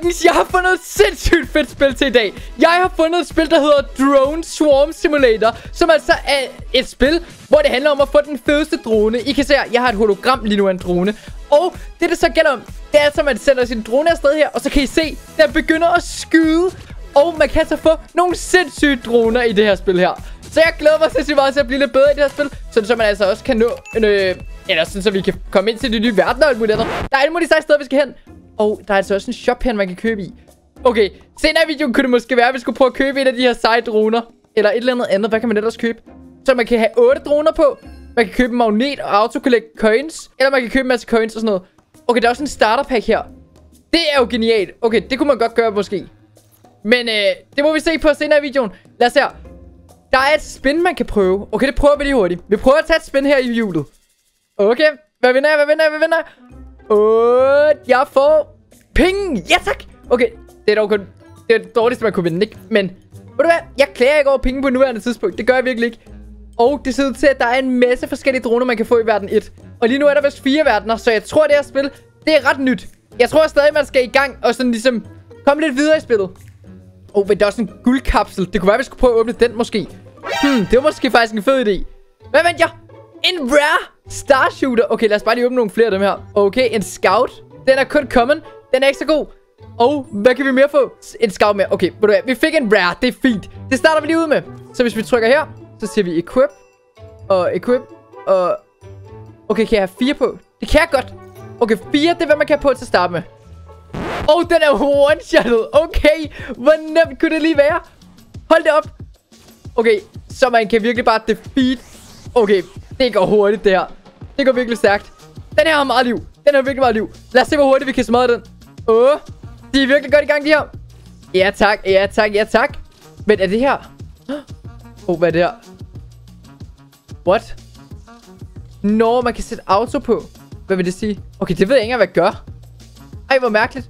Folkens, jeg har fundet et sindssygt fedt spil til i dag. Jeg har fundet et spil, der hedder Drone Swarm Simulator, som altså er et spil, hvor det handler om at få den fedeste drone. I kan se, jeg har et hologram lige nu af en drone. Og det så gælder om, det er altså, at man sender sin drone afsted her, og så kan I se, den begynder at skyde. Og man kan så få nogle sindssyge droner i det her spil her. Så jeg glæder mig sindssygt meget til at blive lidt bedre i det her spil, så man altså også kan nå eller sådan, så vi kan komme ind til de nye verdener og alt muligt andet. Der er alle mulige steder, vi skal hen. Og der er altså også en shop her, man kan købe i. Okay, senere i videoen kunne det måske være, at vi skulle prøve at købe en af de her seje droner. Eller et eller andet. Hvad kan man ellers købe? Så man kan have 8 droner på. Man kan købe en magnet og autocollect coins. Eller man kan købe en masse coins og sådan noget. Okay, der er også en starter pack her. Det er jo genialt. Okay, det kunne man godt gøre måske. Men det må vi se på senere i videoen. Lad os her. Der er et spin, man kan prøve. Okay, det prøver vi lige hurtigt. Vi prøver at tage et spin her i hjulet. Okay, hvad vinder jeg? Jeg får penge. Ja, tak. Okay, det er dog kun det dårligste, man kunne vinde, ikke? Men, ved du hvad? Jeg klager ikke over penge på nuværende tidspunkt. Det gør jeg virkelig ikke. Og det ser ud til, at der er en masse forskellige droner, man kan få i verden 1. Og lige nu er der vist 4 verdener, så jeg tror, det her spil, det er ret nyt. Jeg tror stadig, man skal i gang og sådan ligesom komme lidt videre i spillet. Men der er også en guldkapsel. Det kunne være, at vi skulle prøve at åbne den måske. Det var måske faktisk en fed idé. Hvad vandt jeg? En rare star shooter. Okay, lad os bare lige åbne nogle flere af dem her. Okay, en scout. Den er kun common. Den er ikke så god. Og hvad kan vi mere få? En scout mere. Okay, ved du hvad? Vi fik en rare. Det er fint. Det starter vi lige ud med. Så hvis vi trykker her, så siger vi equip. Og equip. Og... Okay, kan jeg have 4 på? Det kan jeg godt. Okay, 4, det er hvad man kan have på til at starte med. Den er one-shottet. Okay, hvor nemt kunne det lige være? Hold det op. Okay, så man kan virkelig bare defeat. Okay, det går hurtigt det her. Det går virkelig stærkt. Den her har meget liv. Den har virkelig meget liv. Lad os se, hvor hurtigt vi kan smadre den. De er virkelig godt i gang, de her. Ja tak, ja tak, ja tak. Men er det her? Hvad er det her? What? Nå, man kan sætte auto på. Hvad vil det sige? Okay, det ved jeg ikke engang, hvad jeg gør. Ej, hvor mærkeligt.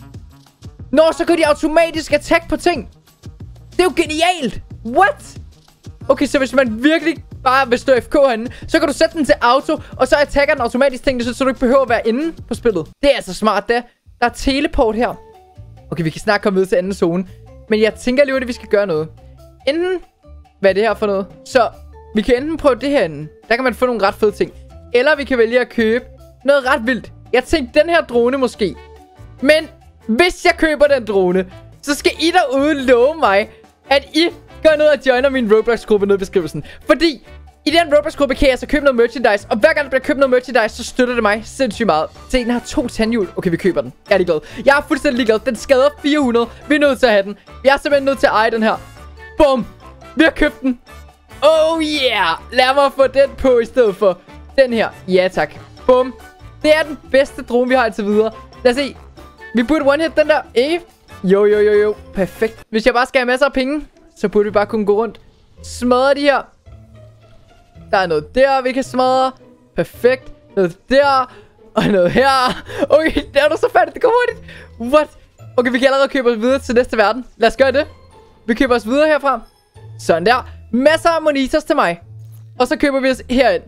Nå, så kan de automatisk attack på ting. Det er jo genialt. What? Okay, så hvis man virkelig bare vil stå FK herinde, så kan du sætte den til auto, og så attacker den automatisk ting, så du ikke behøver at være inde på spillet. Det er altså smart, det. Der er teleport her. Okay, vi kan snart komme videre til anden zone. Men jeg tænker lige, at vi skal gøre noget. Enten... Hvad er det her for noget? Så vi kan enten prøve det herinde. Der kan man få nogle ret fede ting. Eller vi kan vælge at købe noget ret vildt. Jeg tænkte den her drone måske. Men hvis jeg køber den drone, så skal I derude love mig, at I gør noget og joiner min Roblox-gruppe nede i beskrivelsen. Fordi i den Roblox-gruppe kan jeg så købe noget merchandise. Og hver gang der bliver købt noget merchandise, så støtter det mig sindssygt meget. Se, den har 2 tandhjul. Okay, vi køber den. Jeg er ligeglad. Jeg er fuldstændig ligeglad. Den skader 400. Vi er nødt til at have den. Jeg er simpelthen nødt til at eje den her. Bum. Vi har købt den. Oh yeah. Lad mig få den på i stedet for den her. Ja tak. Bum. Det er den bedste drone, vi har indtil videre. Lad os se. Vi burde one-hit den der, ikke? Jo. Perfekt. Hvis jeg bare skal have masser af penge, så burde vi bare kunne gå rundt. Smadre de her. Der er noget der, vi kan smadre. Perfekt. Noget der. Og noget her. Okay, der er du så færdigt. Det går hurtigt. What? Okay, vi kan allerede købe os videre til næste verden. Lad os gøre det. Vi køber os videre herfra. Sådan der. Masser af monitors til mig. Og så køber vi os herind.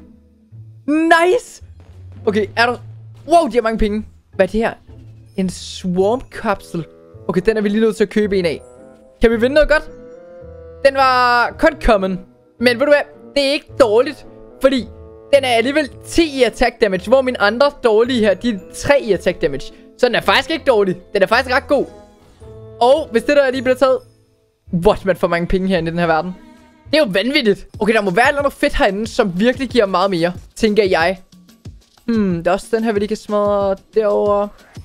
Nice. Okay, er du... Wow, de har mange penge. Hvad er det her? En swarm-kapsel. Okay, den er vi lige nødt til at købe en af. Kan vi vinde noget godt? Den var kun common. Men ved du hvad? Det er ikke dårligt. Fordi den er alligevel 10 i attack damage. Hvor mine andre dårlige her, de er 3 i attack damage. Så den er faktisk ikke dårlig. Den er faktisk ret god. Og hvis det der lige bliver taget... What, man får mange penge her i den her verden. Det er jo vanvittigt. Okay, der må være noget fedt herinde, som virkelig giver meget mere, tænker jeg. Der er også den her, vi lige kan smadre derovre.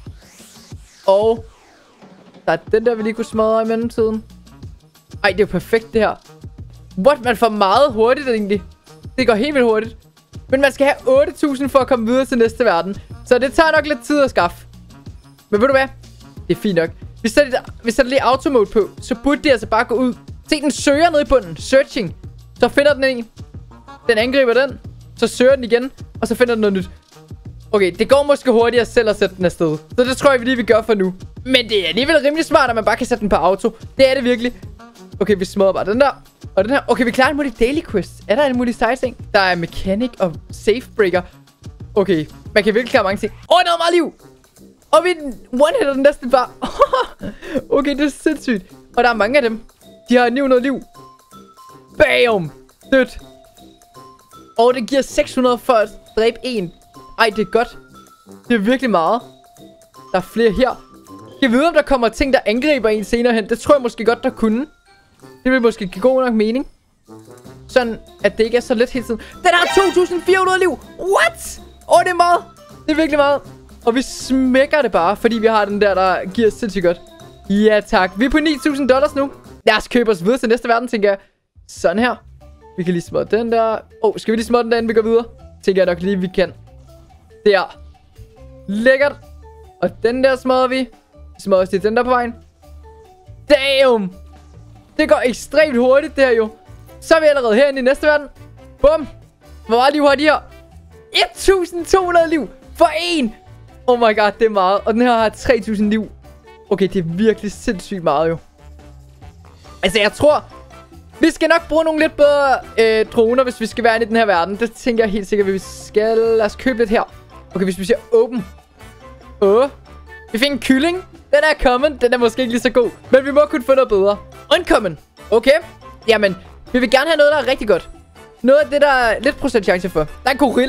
Og der er den der, vi lige kunne smadre i mellemtiden. Ej, det er jo perfekt det her. What, man får meget hurtigt egentlig. Det går helt vildt hurtigt. Men man skal have 8.000 for at komme videre til næste verden. Så det tager nok lidt tid at skaffe. Men ved du hvad? Det er fint nok. Vi sætter lige automode på, så burde det altså bare gå ud. Se, den søger nede i bunden. Searching. Så finder den en. Den angriber den. Så søger den igen. Og så finder den noget nyt. Okay, det går måske hurtigere selv at sætte den afsted. Så det tror jeg lige, vi gør for nu. Men det er alligevel rimelig smart, at man bare kan sætte den på auto. Det er det virkelig. Okay, vi smadrer bare den der. Og den her. Okay, vi klarer en mulig daily quest. Er der en mulig seje ting? Der er mechanic og safe breaker. Okay, man kan virkelig klare mange ting. Der er meget liv. Og vi one-hitter den næsten bare. Okay, det er sindssygt. Og der er mange af dem. De har 900 liv. Bam! Dødt. Og det giver 600 for at dræbe en. Ej, det er godt. Det er virkelig meget. Der er flere her. Jeg ved, om der kommer ting, der angriber en senere hen. Det tror jeg måske godt, der kunne. Det vil måske give god nok mening. Sådan, at det ikke er så let hele tiden. Den har 2400 liv. What? Det er meget. Det er virkelig meget. Og vi smækker det bare, fordi vi har den der giver sindssygt godt. Ja, tak. Vi er på $9.000 nu. Lad os købe os videre til næste verden, tænker jeg. Sådan her. Vi kan lige småtte den der. Skal vi lige småtte den der, inden vi går videre? Tænker jeg nok lige, vi kan. Der. Lækkert. Og den der smadrer vi. Smadrer os til den der på vejen. Damn. Det går ekstremt hurtigt, det her jo. Så er vi allerede herinde i næste verden. Bum. Hvor meget liv har de her? 1200 liv for en. Oh my god, det er meget. Og den her har 3000 liv. Okay, det er virkelig sindssygt meget jo. Altså, jeg tror, vi skal nok bruge nogle lidt bedre droner, hvis vi skal være inde i den her verden. Det tænker jeg helt sikkert, at vi skal. Lad os købe lidt her. Okay, hvis vi siger open. Vi fik en kylling. Den er common. Den er måske ikke lige så god. Men vi må kunne få noget bedre. Uncommon. Okay. Jamen, vi vil gerne have noget, der er rigtig godt. Noget af det, der er lidt procent chance for. Der er en gorilla.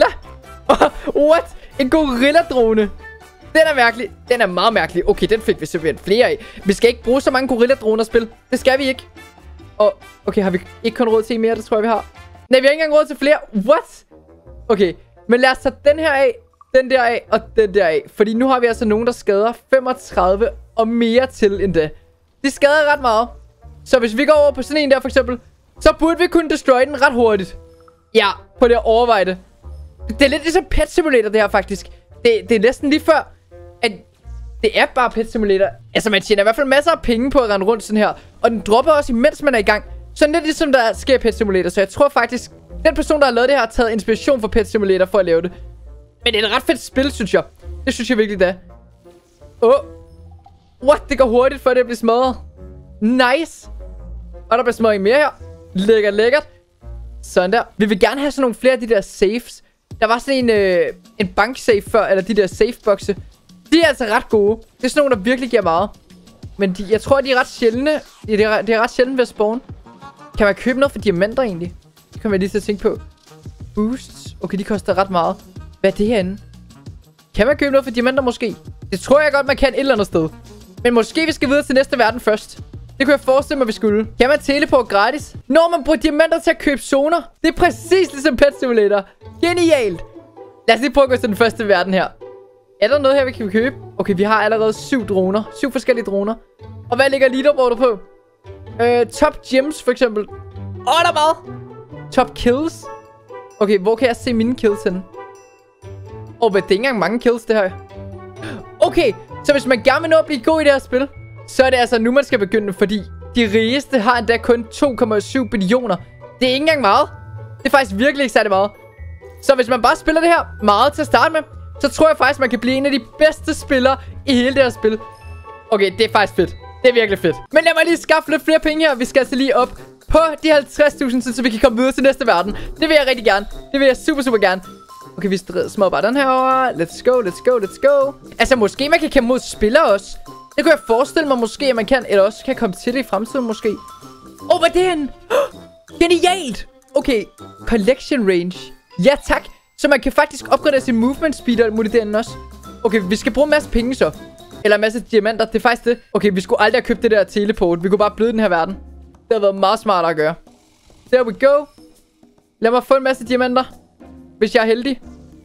What? En gorilla-drone. Den er mærkelig. Den er meget mærkelig. Okay, den fik vi simpelthen flere af. Vi skal ikke bruge så mange gorilla-droner spil. Det skal vi ikke. Og okay, har vi ikke kun råd til mere? Det tror jeg, vi har. Nej, vi har ikke engang råd til flere. What? Okay, men lad os tage den her af. Den der af og den der af. Fordi nu har vi altså nogen, der skader 35 og mere til end det. De skader ret meget. Så hvis vi går over på sådan en der for eksempel, så burde vi kunne destroy den ret hurtigt. Ja, på det at overveje det. Det er lidt ligesom Pet Simulator det her faktisk. Det er næsten lige før, at det er bare Pet Simulator. Altså man tjener i hvert fald masser af penge på at rende rundt sådan her. Og den dropper også imens man er i gang. Sådan lidt ligesom der sker i Pet Simulator. Så jeg tror faktisk, den person der har lavet det her har taget inspiration fra Pet Simulator for at lave det. Men det er et ret fedt spil, synes jeg. Det synes jeg virkelig, det er. What? Det går hurtigt, for det bliver smadret. Nice. Og der bliver smadret mere her. Lækkert, lækkert. Sådan der. Vi vil gerne have sådan nogle flere af de der safes. Der var sådan en banksafe før, eller de der safebokse. De er altså ret gode. Det er sådan nogle, der virkelig giver meget. Men jeg tror, de er ret sjældne. Det er ret sjældent ved at spawn. Kan man købe noget for diamanter egentlig? Det kan man lige til at tænke på. Boosts. Okay, de koster ret meget. Hvad er det herinde? Kan man købe noget for diamanter måske? Det tror jeg godt, man kan et eller andet sted. Men måske vi skal videre til næste verden først. Det kunne jeg forestille mig, vi skulle. Kan man teleport gratis? Når man bruger diamanter til at købe zoner. Det er præcis ligesom Pet Simulator. Genialt. Lad os lige prøve at gå til den første verden her. Er der noget her, vi kan købe? Okay, vi har allerede 7 droner. 7 forskellige droner. Og hvad ligger leaderboardet på? Top gems for eksempel. Der er meget. Top kills. Okay, hvor kan jeg se mine kills henne? Hvad, det er ikke engang mange kills, det her. Okay, så hvis man gerne vil nå at blive god i det her spil, så er det altså nu, man skal begynde, fordi de rigeste har endda kun 2,7 billioner. Det er ikke engang meget. Det er faktisk virkelig ikke særlig meget. Så hvis man bare spiller det her meget til at starte med, så tror jeg faktisk, man kan blive en af de bedste spillere i hele det her spil. Okay, det er faktisk fedt. Det er virkelig fedt. Men lad mig lige skaffe lidt flere penge her. Vi skal altså lige op på de 50.000, så vi kan komme videre til næste verden. Det vil jeg rigtig gerne. Det vil jeg super, super gerne. Okay, vi smadrer bare den her over. Let's go, let's go, let's go. Altså, måske man kan kæmpe mod spillere også. Det kunne jeg forestille mig måske, at man kan. Eller også kan komme til det i fremtiden måske. Hvad er det henne? Genialt. Okay, collection range. Ja, tak. Så man kan faktisk opgradere sin movement speed og muligt derinde også. Okay, vi skal bruge en masse penge så. Eller en masse diamanter. Det er faktisk det. Okay, vi skulle aldrig have købt det der teleport. Vi kunne bare bløde den her verden. Det har været meget smartere at gøre. There we go. Lad mig få en masse diamanter. Hvis jeg er heldig.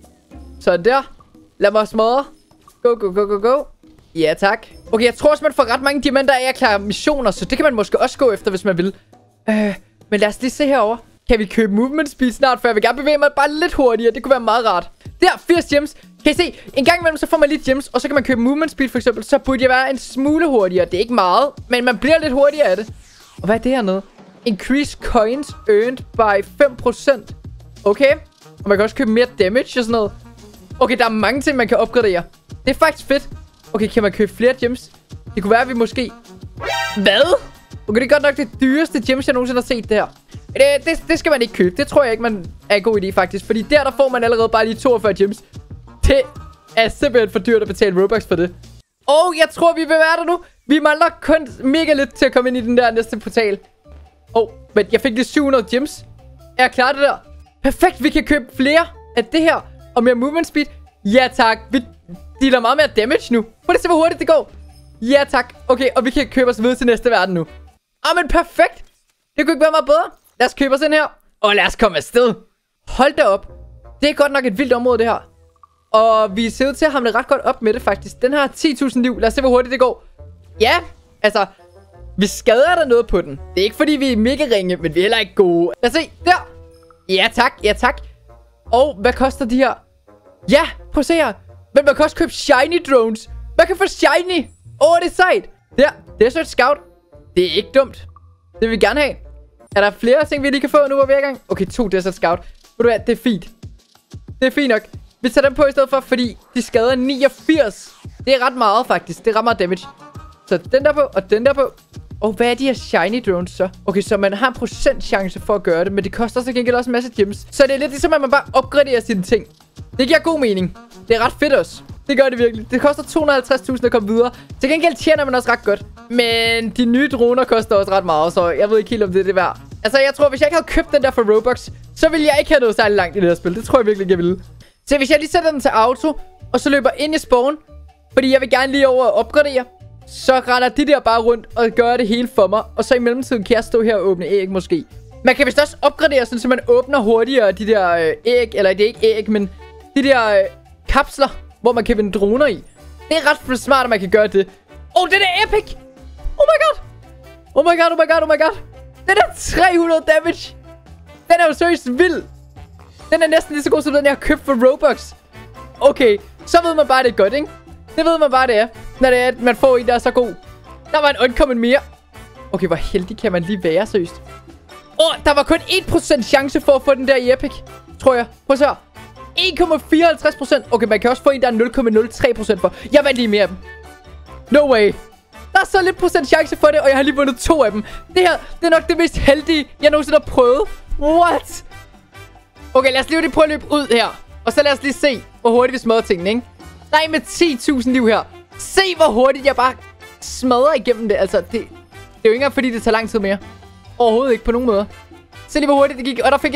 Så der. Lad mig smadre. Go, go, go, go, go. Ja, tak. Okay, jeg tror også, man får ret mange diamanter af at klare missioner. Så det kan man måske også gå efter, hvis man vil. Men lad os lige se herover. Kan vi købe movement speed snart? For jeg vil gerne bevæge mig bare lidt hurtigere. Det kunne være meget rart. Der, 80 gems. Kan I se? En gang imellem, så får man lige gems. Og så kan man købe movement speed for eksempel. Så burde jeg være en smule hurtigere. Det er ikke meget. Men man bliver lidt hurtigere af det. Og hvad er det hernede? Increase coins earned by 5%. Okay. Og man kan også købe mere damage og sådan noget. Okay, der er mange ting, man kan opgradere. Det er faktisk fedt. Okay, kan man købe flere gems? Det kunne være, at vi måske... Hvad? Okay, det er godt nok det dyreste gems, jeg nogensinde har set det her. Det skal man ikke købe. Det tror jeg ikke, man er en god idé faktisk. Fordi der får man allerede bare lige 42 gems. Det er simpelthen for dyrt at betale Robux for det. Jeg tror, vi vil være der nu. Vi mangler kun mega lidt til at komme ind i den der næste portal. Men jeg fik lige 700 gems. Er jeg klar det der? Perfekt, vi kan købe flere af det her. Og mere movement speed. Ja tak, vi dealer meget mere damage nu. Prøv at se, hvor hurtigt det går. Ja tak. Okay, og vi kan købe os videre til næste verden nu. Men perfekt. Det kunne ikke være meget bedre. Lad os købe os ind her. Og lad os komme afsted. Hold da op. Det er godt nok et vildt område det her. Og vi ser ud til at hamle ret godt op med det faktisk. Den har 10.000 liv. Lad os se, hvor hurtigt det går. Ja, altså, vi skader der noget på den. Det er ikke fordi vi er mega ringe, men vi er heller ikke gode. Lad os se, der. Ja tak, ja tak. Og hvad koster de her? Ja, prøv at se her. Men man kan også købe shiny drones. Man kan få shiny. Det er sejt. Der, Desert Scout. Det er ikke dumt. Det vil vi gerne have. Er der flere ting, vi lige kan få nu, hvor vi er i gang? Okay, 2 Desert Scout. Ved du hvad, det er fint. Det er fint nok. Vi tager dem på i stedet for, fordi de skader 89. Det er ret meget, faktisk. Det er ret meget damage. Så den der på, og den der på. Og hvad er de her shiny drones så? Okay, så man har en % chance for at gøre det, men det koster så gengæld også en masse gems. Så det er lidt ligesom, at man bare opgraderer sine ting. Det giver god mening. Det er ret fedt også. Det gør det virkelig. Det koster 250.000 at komme videre. Til gengæld tjener man også ret godt. Men de nye droner koster også ret meget, så jeg ved ikke helt, om det er værd. Altså, jeg tror, hvis jeg ikke havde købt den der for Robux, så ville jeg ikke have noget særlig langt i det her spil. Det tror jeg virkelig ikke, jeg ville. Så hvis jeg lige sætter den til auto, og så løber ind i spawn, fordi jeg vil gerne lige over og opgradere, så render de der bare rundt og gør det hele for mig. Og så i mellemtiden kan jeg stå her og åbne æg måske. Man kan vist også opgradere, sådan, så man åbner hurtigere de der æg, eller det er ikke æg, men de der kapsler, hvor man kan vinde droner i. Det er ret smart, at man kan gøre det. Den er epic! Oh my god! Oh my god, oh my god, oh my god! Den er 300 damage! Den er jo seriøst vild! Den er næsten lige så god som den, jeg har købt for Robux. Okay, så ved man bare, det er godt, ikke? Det ved man bare, det er. Når det er, at man får en, der er så god. Der var en uncommon mere. Okay, hvor heldig kan man lige være, seriøst. Der var kun 1% chance for at få den der i Epic. Tror jeg. Prøv at se her. 1,54%. Okay, man kan også få en, der er 0,03% for. Jeg vandt lige mere af dem. No way. Der er så lidt procent chance for det, og jeg har lige vundet 2 af dem. Det her, det er nok det mest heldige, jeg nogensinde har prøvet. What? Okay, lad os lige prøve at løbe ud her. Og så lad os lige se, hvor hurtigt vi smadrer tingene, ikke? Der er en med 10.000 liv her. Se, hvor hurtigt jeg bare smadrer igennem det. Altså, det er jo ikke engang, fordi det tager lang tid mere. Overhovedet ikke på nogen måde. Se lige, hvor hurtigt det gik. Og der fik jeg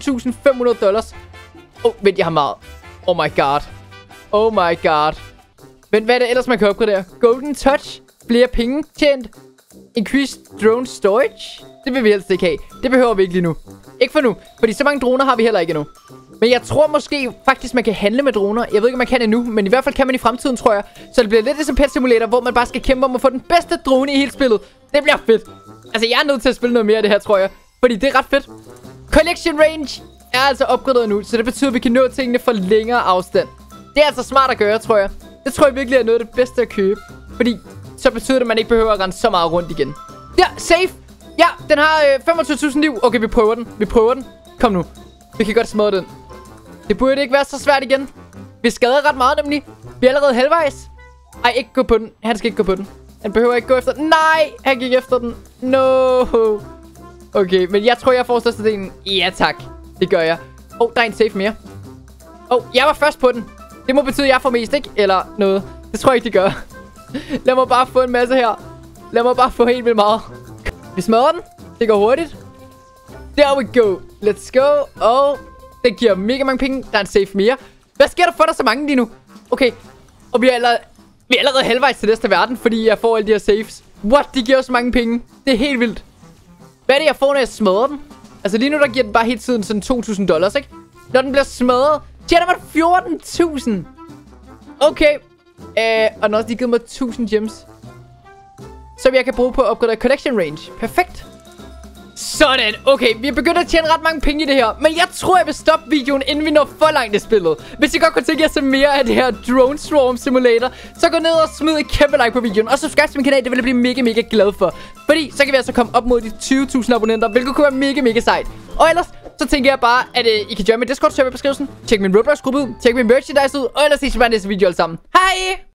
$7.500. Vent, jeg har meget. Oh my god. Oh my god. Men hvad er det ellers, man kan opgradere? Golden Touch. Flere penge tjent. Increased drone storage. Det vil vi helst ikke have. Det behøver vi ikke lige nu. Ikke for nu. Fordi så mange droner har vi heller ikke endnu. Men jeg tror måske faktisk, man kan handle med droner. Jeg ved ikke, om man kan endnu. Men i hvert fald kan man i fremtiden, tror jeg. Så det bliver lidt ligesom Pet Simulator, hvor man bare skal kæmpe om at få den bedste drone i hele spillet. Det bliver fedt. Altså, jeg er nødt til at spille noget mere af det her, tror jeg. Fordi det er ret fedt. Collection range er altså opgraderet nu. Så det betyder, at vi kan nå tingene for længere afstand. Det er altså smart at gøre, tror jeg. Det tror jeg virkelig er noget af det bedste at købe. Fordi så betyder det, at man ikke behøver at rende så meget rundt igen. Ja, safe. Ja, den har 25.000 liv. Okay, vi prøver den. Vi prøver den. Kom nu. Vi kan godt smadre den. Det burde ikke være så svært igen. Vi skader ret meget nemlig. Vi er allerede halvvejs. Ej, ikke gå på den. Han skal ikke gå på den. Han behøver ikke gå efter den. Nej, han gik efter den. No. Okay, men jeg tror, jeg får størstedelen. Ja, tak. Det gør jeg. Der er en safe mere. Jeg var først på den. Det må betyde, at jeg får mest, ikke? Eller noget. Det tror jeg ikke, det gør. Lad mig bare få en masse her. Lad mig bare få helt vildt meget. Vi smadrer den. Det går hurtigt. There we go. Let's go. Den giver mega mange penge. Der er en safe mere. Hvad sker der for, der så mange lige nu? Okay. Og vi er allerede halvvejs til næste verden, fordi jeg får alle de her safes. What? De giver så mange penge. Det er helt vildt. Hvad er det, jeg får, når jeg smadrer den? Altså lige nu, der giver den bare hele tiden sådan $2.000, ikke? Når den bliver smadret, tjener man 14.000. Okay. Og den har også lige givet mig 1000 gems, som jeg kan bruge på at opgradere collection range. Perfekt. Sådan, okay, vi er begyndt at tjene ret mange penge i det her. Men jeg tror, jeg vil stoppe videoen, inden vi når for langt i spillet. Hvis I godt kunne tænke jer at se mere af det her Drone Swarm Simulator, så gå ned og smid et kæmpe like på videoen. Og subscribe til min kanal, det vil jeg blive mega, mega glad for. Fordi så kan vi altså komme op mod de 20.000 abonnenter, hvilket kunne være mega, mega sejt. Og ellers, så tænker jeg bare, at I kan join min Discord-server i beskrivelsen. Tjek min Roblox-gruppe ud, tjek min merchandise ud, og ellers ses vi bare i næste video alle sammen. Hej!